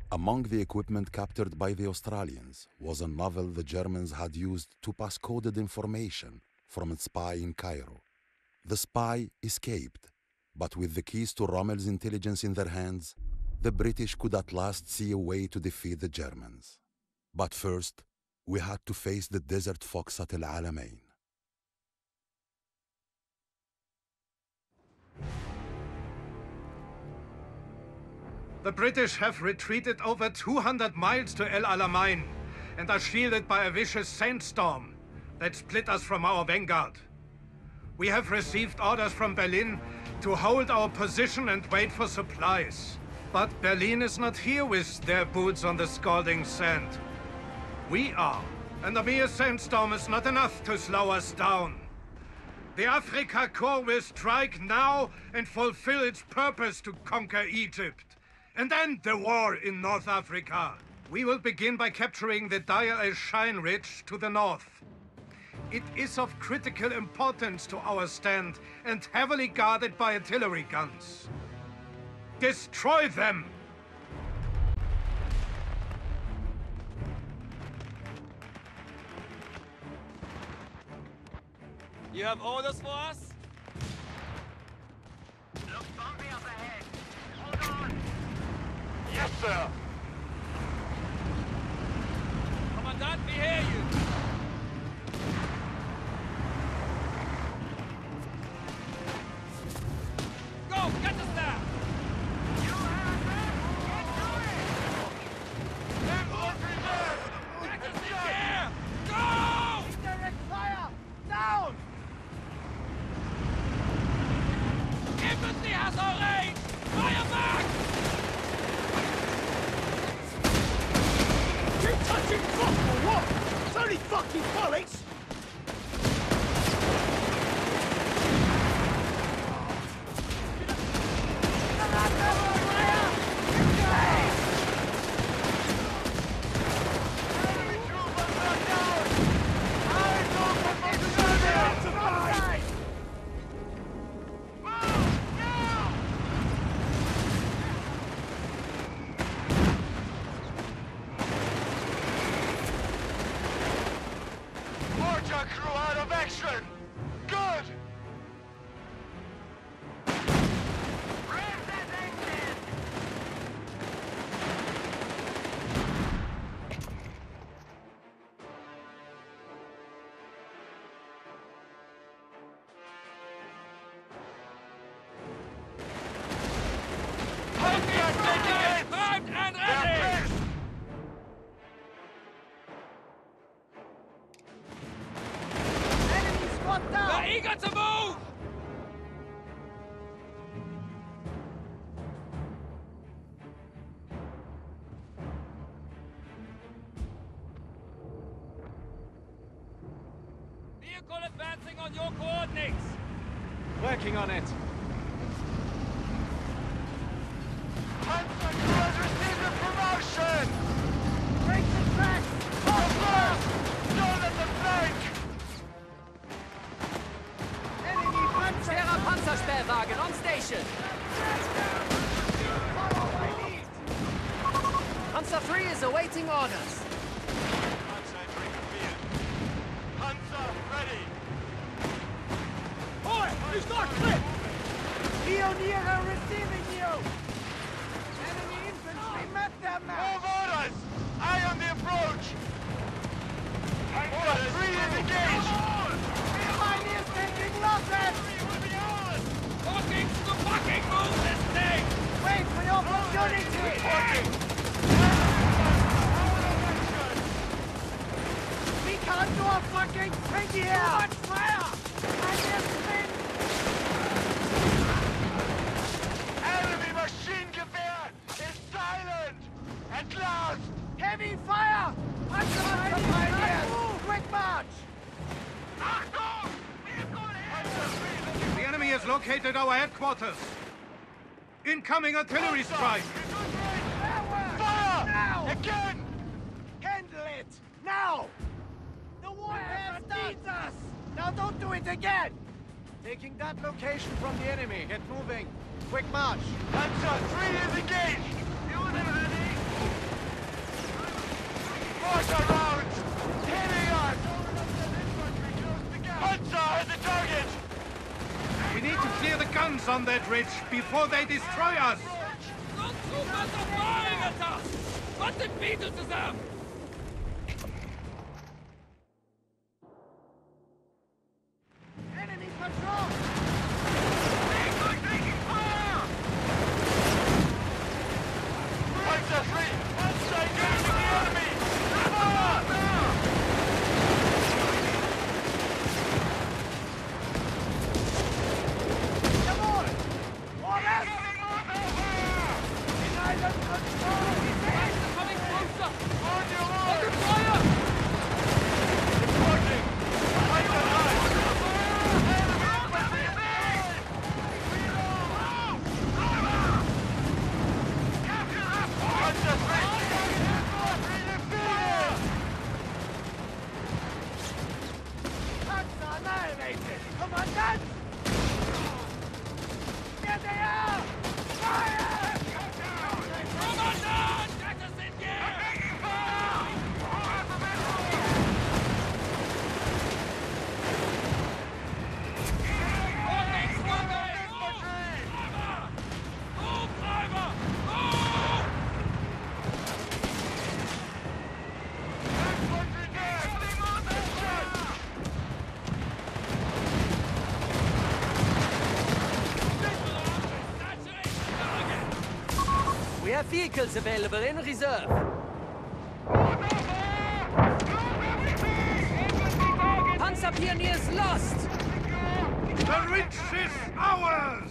Among the equipment captured by the Australians was a novel the Germans had used to pass coded information from a spy in Cairo. The spy escaped, but with the keys to Rommel's intelligence in their hands, the British could at last see a way to defeat the Germans. But first, we had to face the desert fox at El Alamein. The British have retreated over 200 miles to El Alamein and are shielded by a vicious sandstorm that split us from our vanguard. We have received orders from Berlin to hold our position and wait for supplies. But Berlin is not here with their boots on the scalding sand. We are, and a mere sandstorm is not enough to slow us down. The Afrika Korps will strike now and fulfill its purpose to conquer Egypt and end the war in North Africa. We will begin by capturing the Deir el-Shein Ridge to the north. It is of critical importance to our stand and heavily guarded by artillery guns. Destroy them! You have orders for us? Look bumpy up ahead. Hold on! Yes, sir! Commandant, we hear you! Go! Get us there! You have it! Get to it! Get us in here! Go! Direct fire! Down! Infantry has our range! Fire back! You touching fuck or what? It's only fucking bullets! Crew out of action! Good! Raise that engine! Contact taking it! Primed and ready! Enemy squad down! We're eager to move! Vehicle advancing on your coordinates! Working on it. Panzer crew has received a promotion! Break the track! Don't let them flank! Enemy panzer! Schwerer Panzersperrwagen on station. Follow my lead! Panzer 3 is awaiting orders. Panzer entering the field. Panzer ready! Oi! He's not clipped! Pioniere receiving you! Enemy infantry met them now! Move orders! Eye on the approach! Panzer 3 is engaged! Pioneers taking losses! Fucking to fucking move this thing! Wait for your opportunity! We can't do a fucking thing here! Too much fire! Pioneers spin! Enemy machine gewehr is silent! At last! Heavy fire! Pioneers! Quick march! Achtung! The enemy has located our headquarters. Incoming artillery strike! Fire! Now! Again! Handle it! Now! The warhead needs us! Now don't do it again! Taking that location from the enemy. Get moving. Quick march. Panzer 3 is engaged! Unit ready! Mortar rounds! Hitting us! Panzer has a target! We need to clear the guns on that ridge before they destroy us! Stormtroopers are firing at us! What did we do to them? Enemy patrol! Panzer 3! Panzer engaging the enemy! Fire! Come on! Orders! Island control! They're coming closer! On your Open mark! fire! Reporting! Panzer 9! Panzer 3! Panzer annihilated! Commandant! Here they are! Fire! Commandant! Let us engage! Walking squadron! Move, driver! Move! We have vehicles available in reserve. Panzer Pioneers lost! The ridge is ours!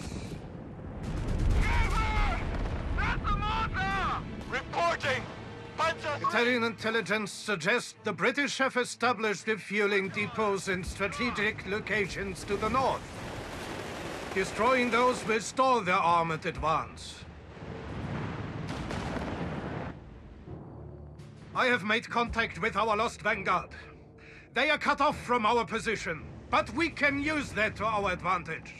Reporting! Panzer 3! Italian intelligence suggests the British have established refueling depots in strategic locations to the north. Destroying those will stall their armored advance. I have made contact with our lost vanguard. They are cut off from our position, but we can use that to our advantage.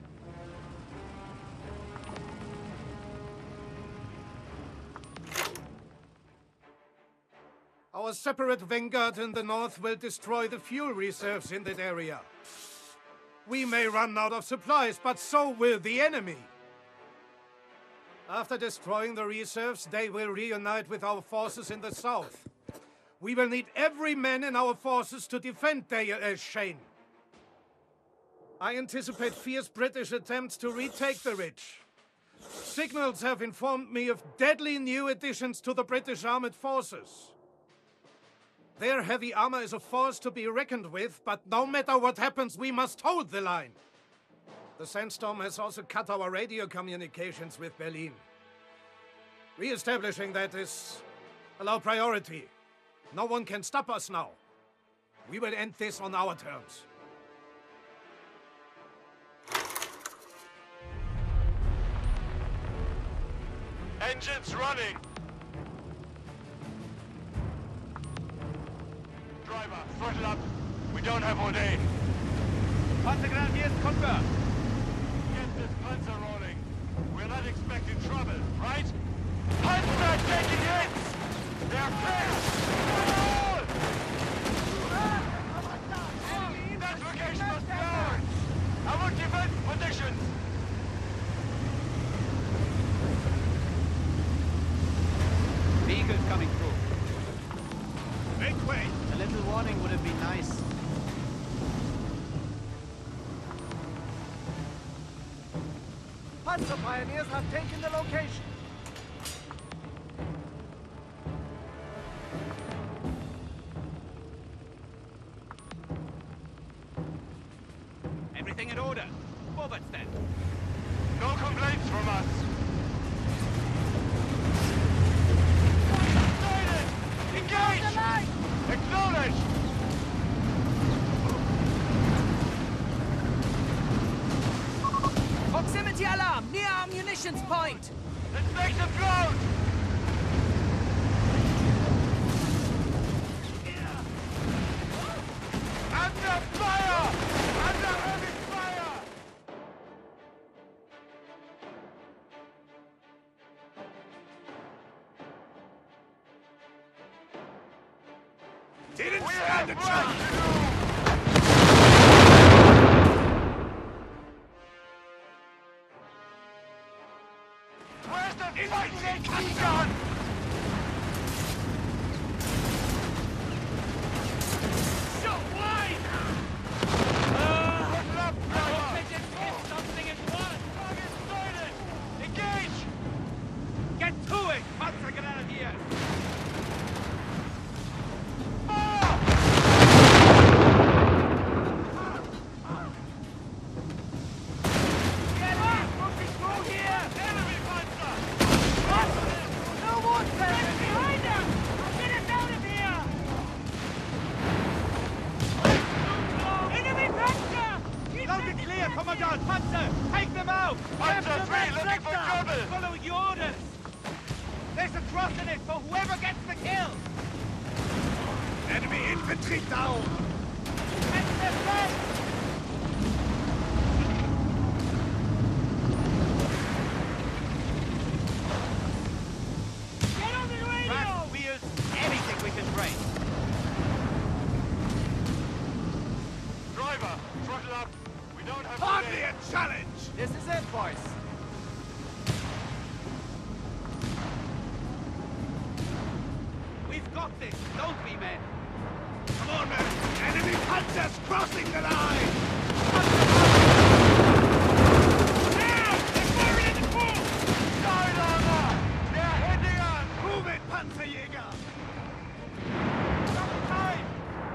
Our separate vanguard in the north will destroy the fuel reserves in that area. We may run out of supplies, but so will the enemy. After destroying the reserves, they will reunite with our forces in the south. We will need every man in our forces to defend Deir el-Shein. I anticipate fierce British attempts to retake the ridge. Signals have informed me of deadly new additions to the British armored forces. Their heavy armor is a force to be reckoned with, but no matter what happens, we must hold the line. The sandstorm has also cut our radio communications with Berlin. Re-establishing that is a low priority. No one can stop us now. We will end this on our terms. Engines running! Driver, throttle up! We don't have ordained! Panzergrenadiers confirmed. Get this Panzer rolling! We're not expecting trouble, right? Panzer taking hits! They're fast! That location must be ours! Our defense positions! Vehicles coming through. Make way. A little warning would have been nice. Panzer Pioneers have taken the location. Everything in order. Forward then. No complaints from us! Engage! Acknowledge! Proximity alarm near our munitions point! Let's make them blow! Under fire! Under heavy fire! stand a chance! Where's the fighting gun? So wide! Put it up, I driver! hope they didn't hit something at once! Target sighted! Engage! Get to it! Panzergrenadier! Get up! Pushing through here! Enemy Panzer! No more tanks! Behind us! Get us out of here! Enemy Panzer! Loud and clear, Commandant! Panzer! Take them out! Panzer 3 looking for trouble! Following your orders! There's a cross in it for whoever gets the kill! Enemy infantry down! Catch them back! Get on the radio! Rack, wheels, anything we can break! Driver, throttle up! We don't have to Hardly wait. a challenge! This is it, boys. We've got this, don't we, men? Come on, men! Enemy Panzers crossing the line! Now! They're firing in the pool! Side armor! They're hitting us! Move it, Panzerjäger! Double time!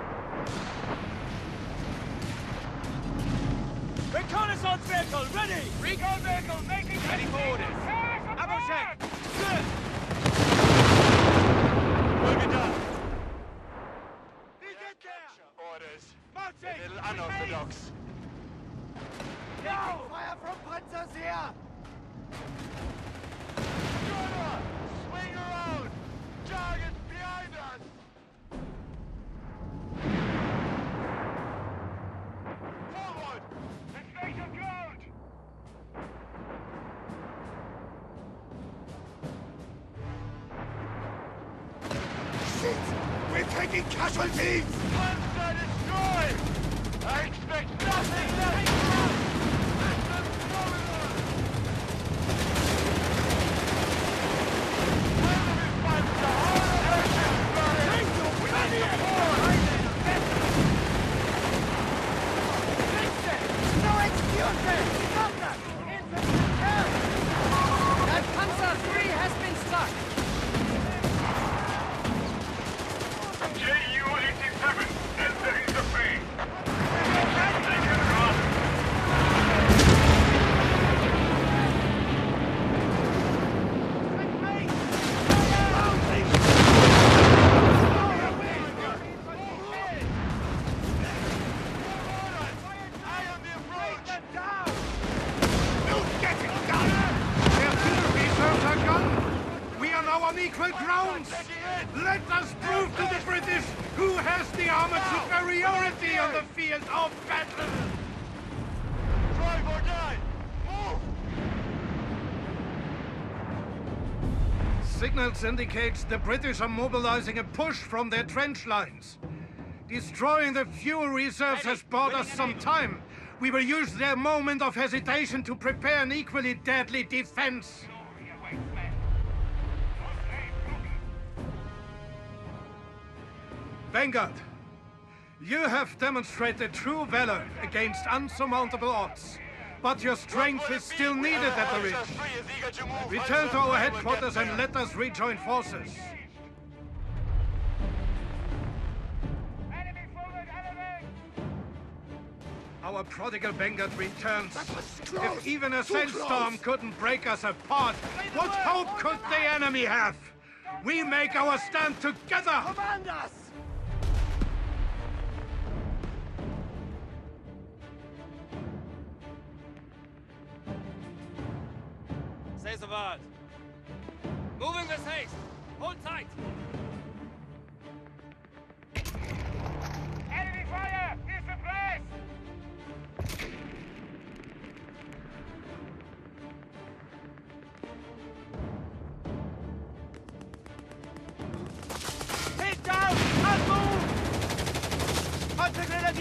Reconnaissance vehicle, ready! Recon vehicle making Ready for orders. Ammo check! Good! Will be done. We get there! Orders. Marching! A little unorthodox. Now! Fire from Panzers here! Driver! Swing around! Target behind us! Forward! Let's make some ground! Shit! We're taking casualties! Panzer destroyed! I expect nothing less! That's phenomenal! Enemy Panzer! All engines running! No excuses! Stop that! Infantry help! That Panzer III has been struck. Ju-87, entering the frame! Eye on the approach! Don't get it done! Their fuel reserves are gone! We are now on equal grounds! Let us prove to the British who has the armored superiority on the field of battle! Drive or die! Move! Signals indicates the British are mobilizing a push from their trench lines. Destroying the fuel reserves has bought us some time. We will use their moment of hesitation to prepare an equally deadly defense. Vanguard, you have demonstrated true valor against unsurmountable odds, but your strength is still needed at the ridge. Return to our headquarters and let us rejoin forces. Our prodigal Vanguard returns. If even a sandstorm couldn't break us apart, what hope could the enemy have? We make our stand together! Command us! Say the word. Moving with haste. Hold tight. Enemy fire! Here's the place! Head down! And move!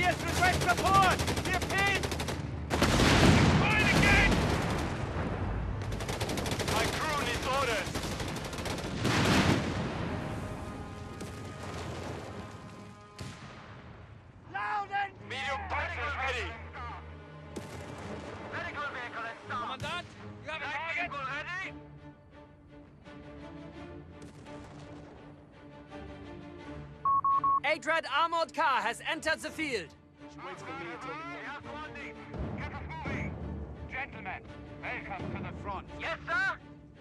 Pioneers request support! We're pinned! Fine again! My crew needs orders. Loudon! Medium punchers ready. Medical vehicle installed! Commandant, you have a target? ready? A-Dread armored car has entered the field. Get us moving. Gentlemen, welcome to the front. Yes, sir!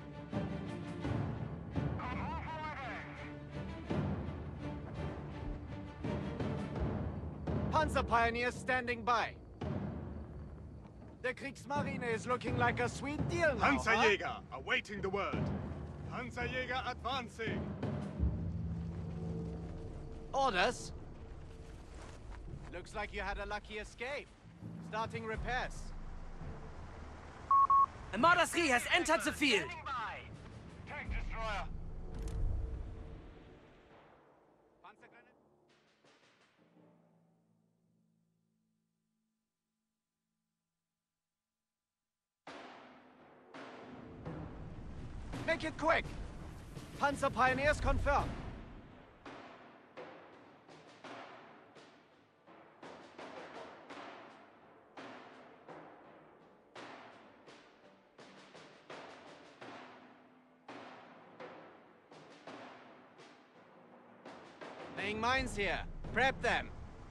Panzer Pioneers standing by. The Kriegsmarine is looking like a sweet deal now, Panzerjäger, awaiting the word. Panzerjäger advancing. Orders? Looks like you had a lucky escape. Starting repairs. Armada 3 has entered the field. Tank destroyer. Make it quick! Panzer Pioneers confirmed. Laying mines here. Prep them.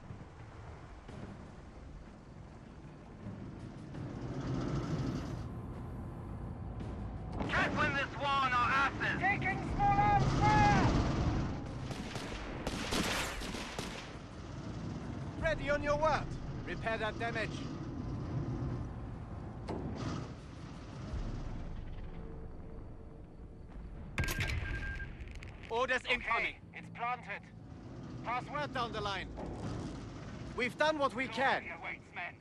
Can't win this war on our asses. Taking small arms fire! Ready on your word. Repair that damage. Orders incoming. It's planted. Pass word down the line. We've done what we can. Here waits, men.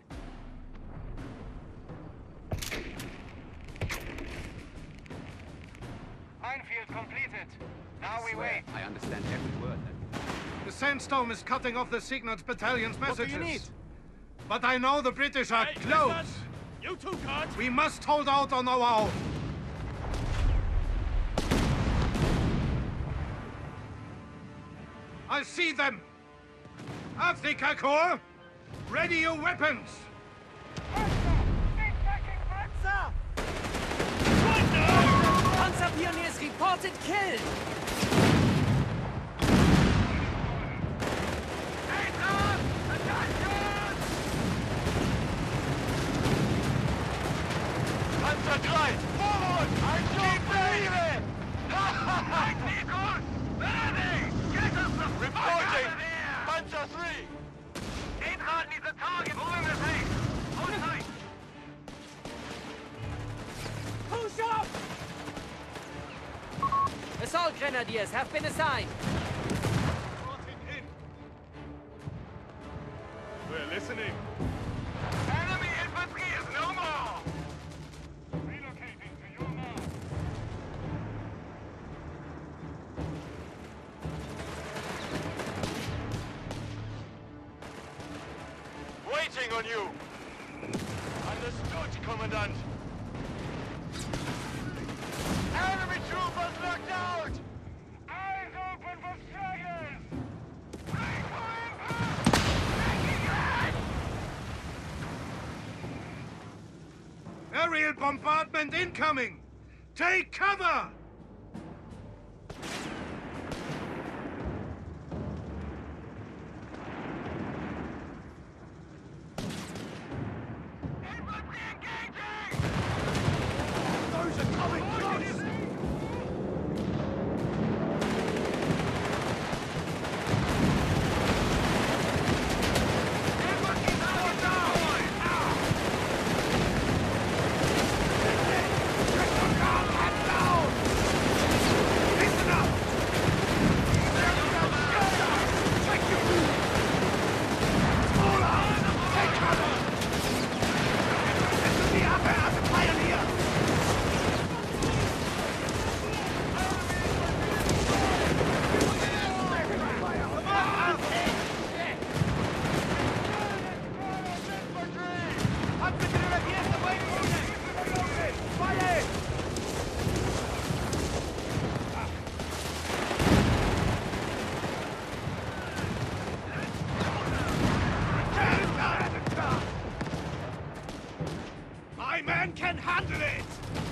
Minefield completed. Now we wait. I understand every word. The Sandstorm is cutting off the Signals Battalion's What do messages. you need? But I know the British are close. You two guards. We must hold out on our own. I see them! Afrika Korps! Ready your weapons! Panzer! Panzer Pioneers reported killed. Panzer 3, forward! I keep believing! Reporting! Panzer 3! Einrad needs a target! Moving the pace! Hold tight! Push up! Assault grenadiers have been assigned. Reporting in. We're listening. Enemy infantry is no more! Relocating to your mark. Waiting on you. Understood, Commandant. Enemy troopers knocked out! Eyes open for stragglers! Break for impact! Taking it! Aerial bombardment incoming! Take cover! Infantry engaging! Those are coming close! Infantry power down! man can handle it!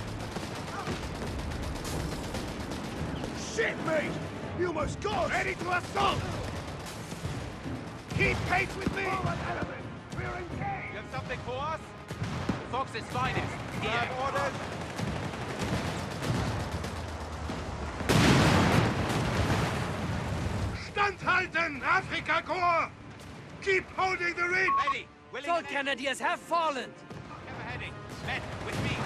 Shit, mate! You almost got us! Ready to assault! Keep pace with me! Forward element! We're engaged! You have something for us? Fox's finest. Here. Orders! Standhalten, Afrika Korps! Keep holding the ridge! Ready. Willing Assault Grenadiers have fallen! Never heading. Men, with me.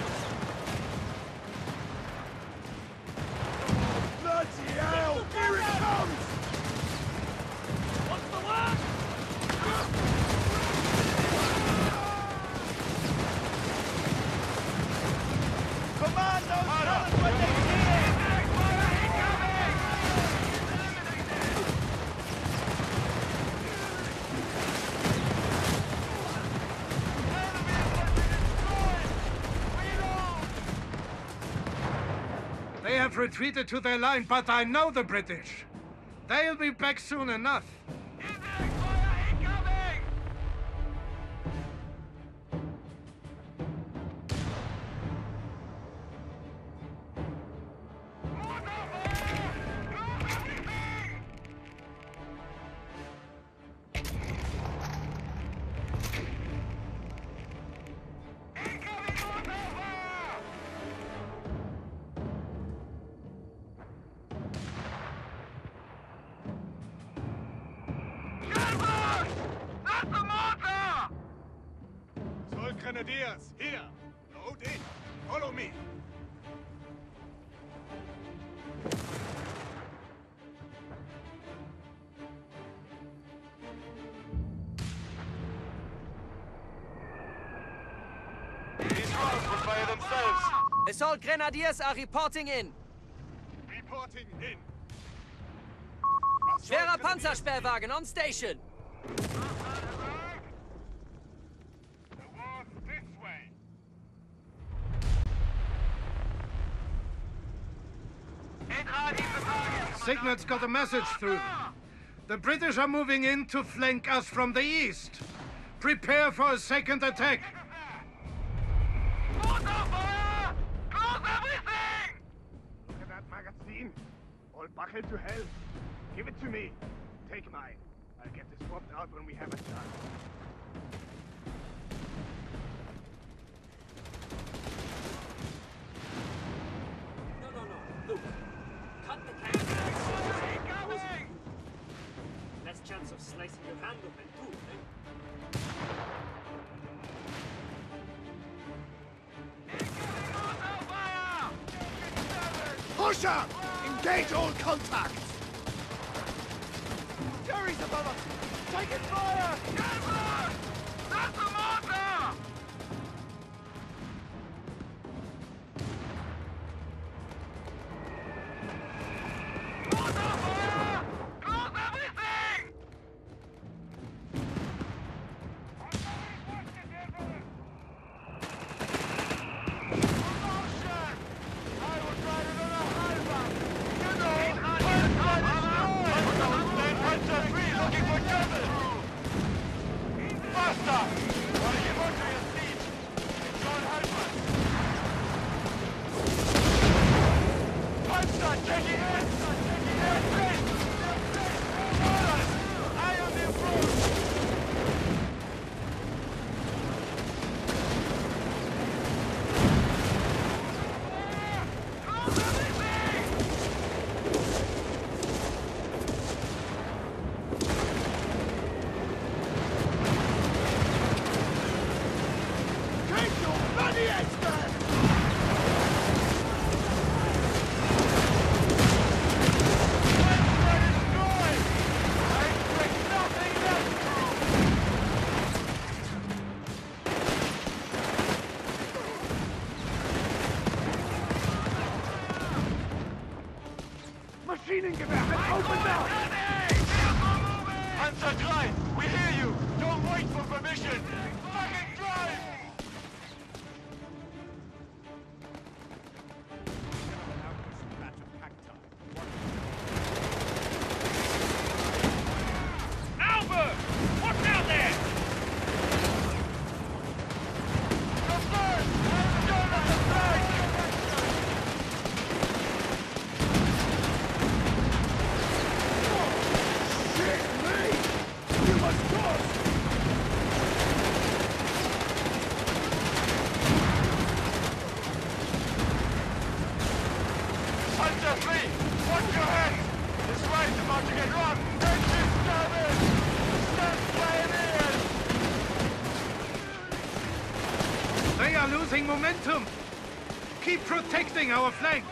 Bloody hell! Here it comes! What's the word? Commandos, tell us when they see it! They have retreated to their line, but I know the British. They'll be back soon enough. Assault Grenadiers, here! Load in! Follow me! These rounds will fire themselves. Assault Grenadiers are reporting in. Reporting in! Schwerer Panzersperrwagen on station. Signet's got a message through. The British are moving in to flank us from the east. Prepare for a second attack. Close everything! Look at that magazine. All buckled to hell. Give it to me. Take mine. I'll get this swapped out when we have a chance. Look. Cut the cannon. Incoming! Less chance of slicing your hand open too, eh? Push up! Engage all contacts! Jerry's above us! Taking fire! Gabler! That's the mortar! Mortar fire! Close everything! Promotion! I will try to do a halberd! You know, Panzer 3 looking for trouble! Faster! While you go to your seat, John Halbert! Panzer taking in! Orders! Eye on the approach! Close everything! Take your bloody heads back! Panzer destroyed! I expect nothing less! Maschinengewehr has opened up! Panzer 3, we hear you! Don't wait for permission! Fucking drive! Albert! What's out there? Go first! are losing momentum. Keep protecting our flank.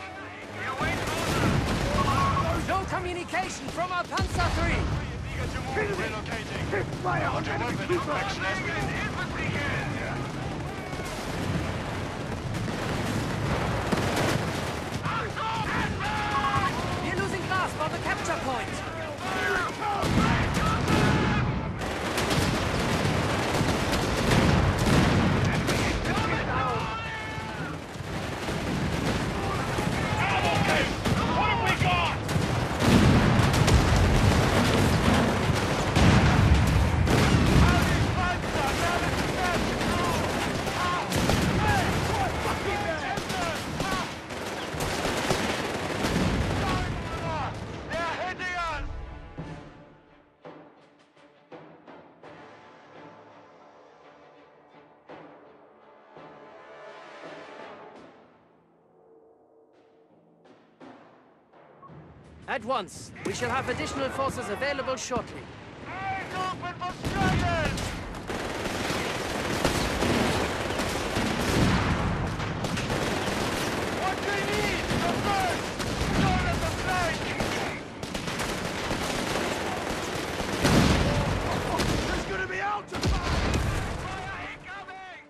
No communication from our Panzer III. Relocating. Fire on Roger, enemy weapon trooper! inspection has been... Infantry here! We're losing grasp on the capture point. What have we got? They're hitting us! At once. We shall have additional forces available shortly. Eyes open for stragglers! What do we need? The first! Don't let them flank! There's gonna be out to fire! Fire incoming!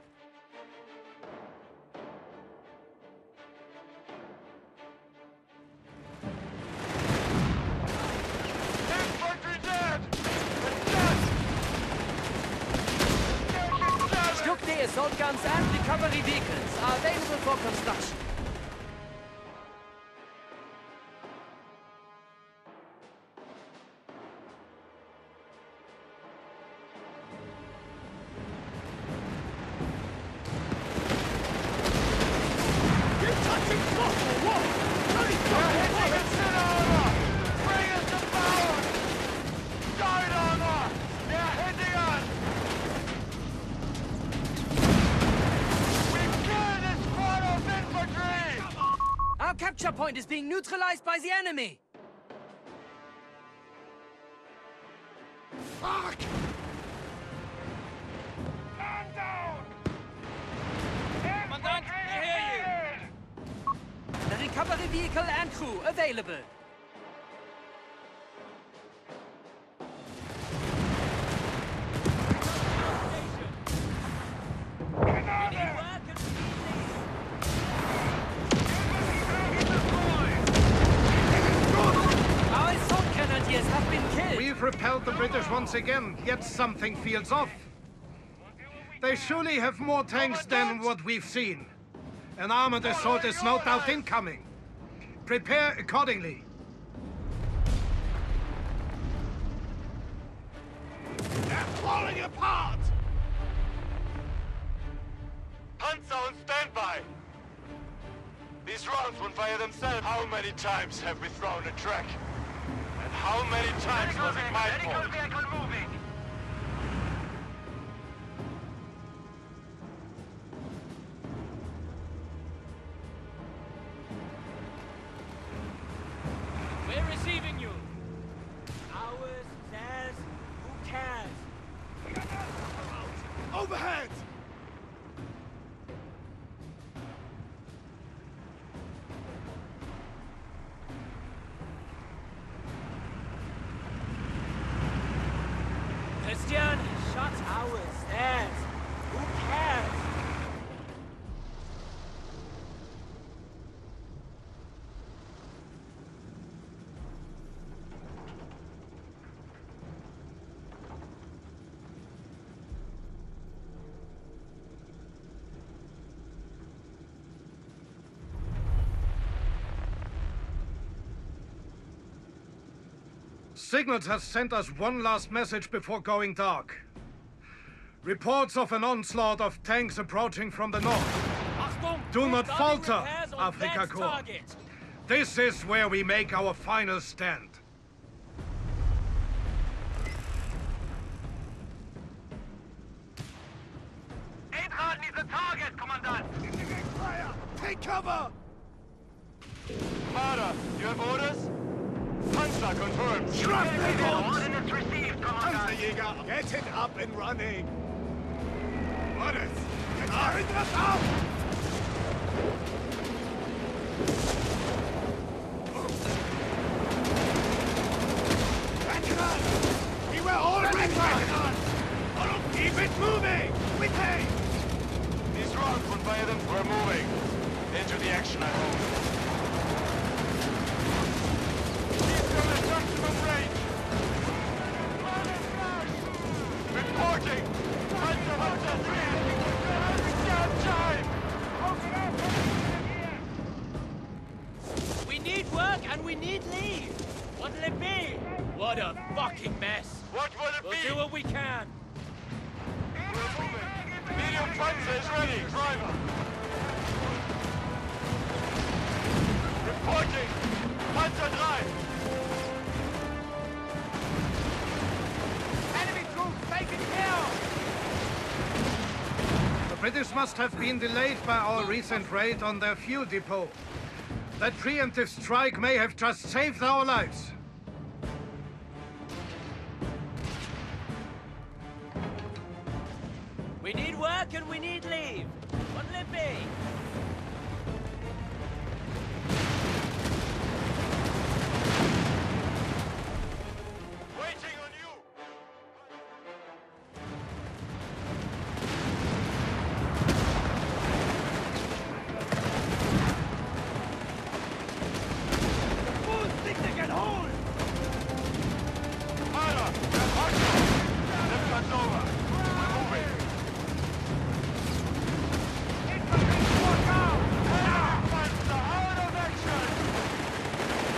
Infantry dead! It's dead! Station damaged! Stuck assault guns and recovery vehicles are available for construction. Our capture point is being neutralized by the enemy. Fuck! Commandant, we hear you. The recovery vehicle and crew available. Our assault grenadiers have been killed. We've repelled the British once again, yet something feels off. They surely have more tanks than what we've seen. An armored assault is no doubt incoming. Prepare accordingly. They're falling apart! Panzer on standby! These rounds won't fire themselves. How many times have we thrown a track? And how many times was it my fault? Vehicle moving! We're receiving you. Ours, theirs, who cares? Overhead! Christian, shut ours, theirs. Who cares? Signals has sent us one last message before going dark. Reports of an onslaught of tanks approaching from the north. Achtung! Do not Guarding falter, repairs on Afrika that Korps. target. This is where we make our final stand. Eintracht needs a target, Commandant! Fire! Take cover! Marder, you have orders? Panzer confirmed. Shrapnel bombs! Ordnance received, Commandant. Panzerjäger, get it up and running! Orders! Get our das auf! We were all ready! Keep it moving! With haste! These rounds went by them. We're moving. Into the action, I hope. Keep them at maximum range. Reporting! Hunter 3! Damn time! We need work and we need leave. What'll it be? What a fucking mess. What will it We'll be? do what we can. We're moving. Medium Panzer is ready. Driver. Reporting. Panzer 3. Enemy troops taken care. The British must have been delayed by our recent raid on their fuel depot. That preemptive strike may have just saved our lives. We need work and we need leave. What'll it be? Waiting on you. Tyler, left us over. We're moving. Panzer out of action.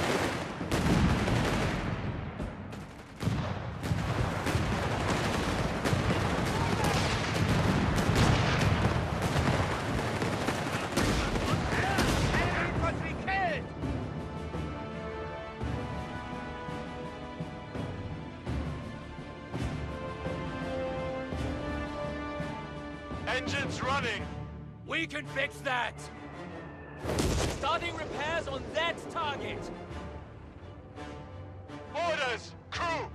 Engines running. We can fix that. Starting repairs on that target. Orders, crew.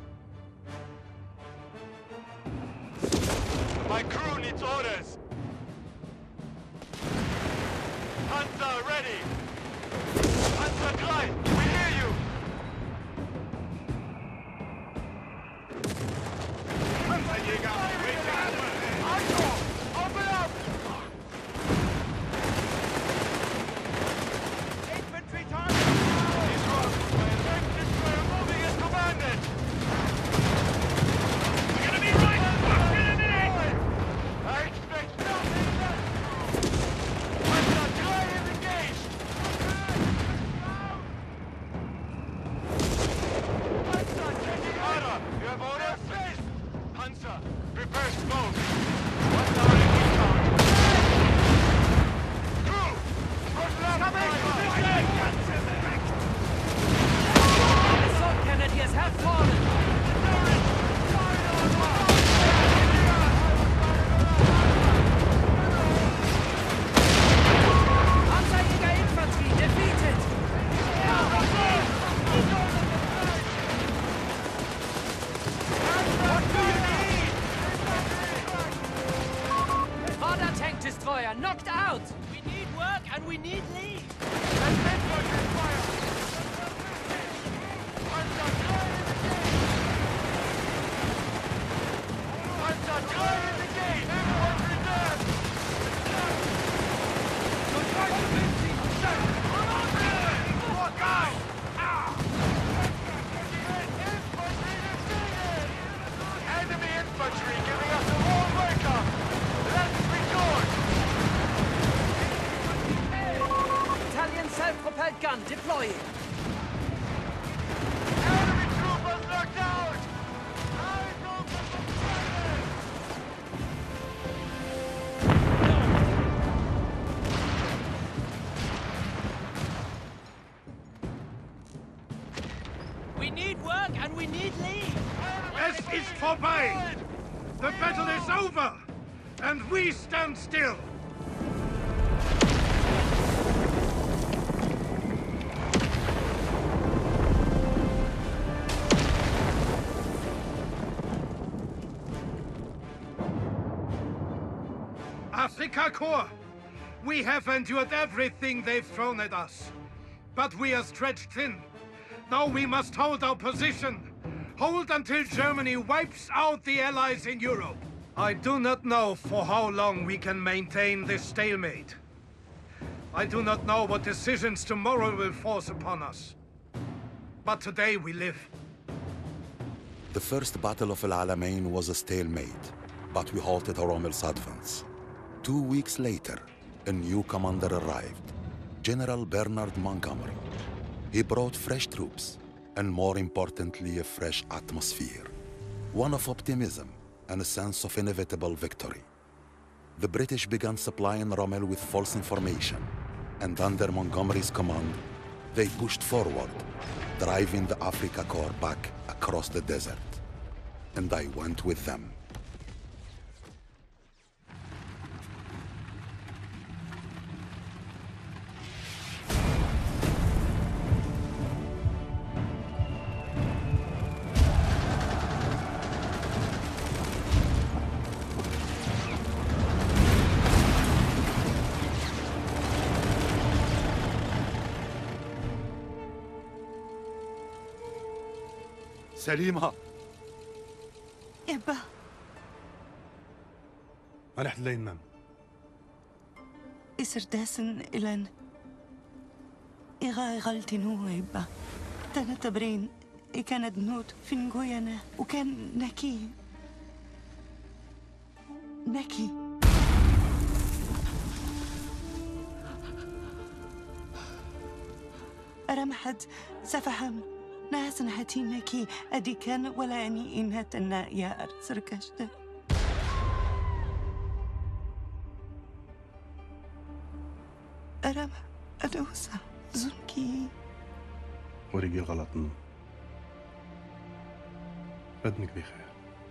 My crew needs orders. Panzer ready. Panzer 3, we hear you. Panzerjäger, Anton, open up. Infantry target. These rockets, my infantry are moving as commanded. We're gonna be right back in a minute! I expect nothing less. Panzer 3 is engaged. Panzer taking order. You have orders? Panzer, prepare smoke. 1 hour in recount. Crew, front left, Assault Cannoneers have fallen. Panzerjäger Infantry defeated. Marder tank destroyer knocked out. We need work and we need leave. Panzer 3 is engaged. Everyone reserve. Enemy infantry giving us a war breakup. Let's rejoin. Italian self-propelled gun deploying. Enemy troopers knocked out. Eyes open for fire. We need work and we need leave. Es ist vorbei! The battle is over! And we stand still! Afrika Korps! We have endured everything they've thrown at us. But we are stretched thin. Now we must hold our position. Hold until Germany wipes out the Allies in Europe. I do not know for how long we can maintain this stalemate. I do not know what decisions tomorrow will force upon us. But today we live. The first Battle of El Alamein was a stalemate, but we halted Rommel's advance. 2 weeks later, a new commander arrived, General Bernard Montgomery. He brought fresh troops, and more importantly, a fresh atmosphere. One of optimism and a sense of inevitable victory. The British began supplying Rommel with false information, and under Montgomery's command, they pushed forward, driving the Afrika Korps back across the desert. And I went with them. سليمة يابا ما رحت لين مام إسرداسن إلان إغا غلطين هو يابا تانا تبرين كانت نوت في نقوينا وكان نكي أرمحد سفهم ناس هاتينكي أدي كان ولا أني إنهتنا يا أرسركشت أرم أدوسا زنكي ورقي غلطنا بدنك بخير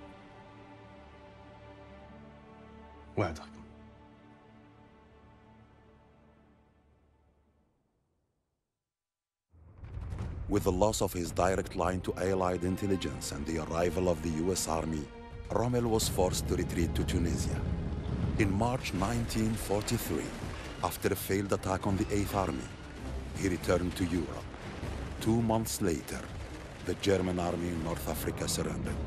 وعدك. With the loss of his direct line to Allied intelligence and the arrival of the US Army, Rommel was forced to retreat to Tunisia. In March 1943, after a failed attack on the 8th Army, he returned to Europe. 2 months later, the German army in North Africa surrendered.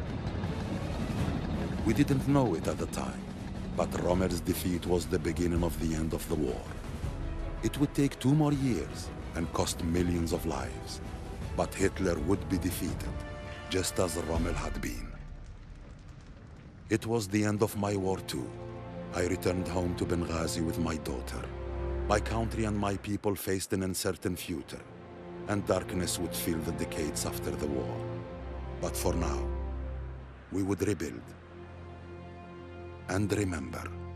We didn't know it at the time, but Rommel's defeat was the beginning of the end of the war. It would take 2 more years and cost millions of lives. But Hitler would be defeated, just as Rommel had been. It was the end of my war too. I returned home to Benghazi with my daughter. My country and my people faced an uncertain future, and darkness would fill the decades after the war. But for now, we would rebuild and remember.